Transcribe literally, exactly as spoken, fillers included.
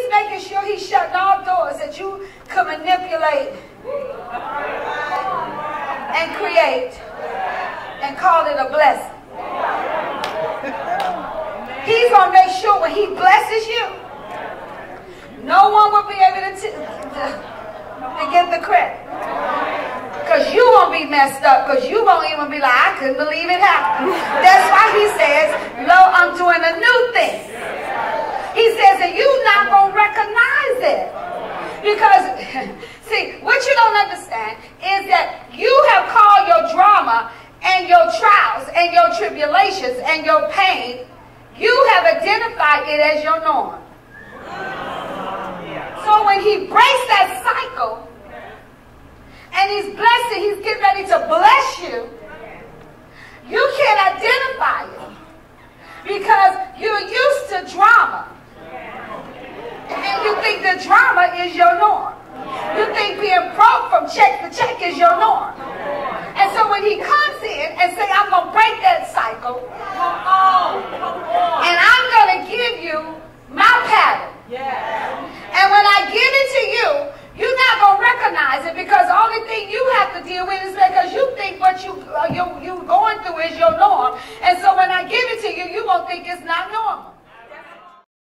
he's making sure he's shutting all doors that you can manipulate and create and call it a blessing. He's going to make sure when he blesses you, no one will be able to, to, to get the credit. Because you won't be messed up, because you won't even be like, I couldn't believe it happened. That's why he says, lo, I'm doing a new thing. He says that you're not going to recognize it. Because, see, what you don't understand is that you have called your drama and your trials and your tribulations and your pain, you have identified it as your norm. So when he breaks that cycle, and he's blessing, he's getting ready to bless you, you can't identify it because you're used to drama. And you think the drama is your norm. You think being broke from check to check is your norm. And so when he comes in and say, I'm going to break that cycle, and I'm going to give you my pattern. And when I give it to you, you're not going to recognize it because the only thing you have to deal with is because you think what you, uh, you, you're going through is your norm. And so when I give it to you, you're going to think it's not normal.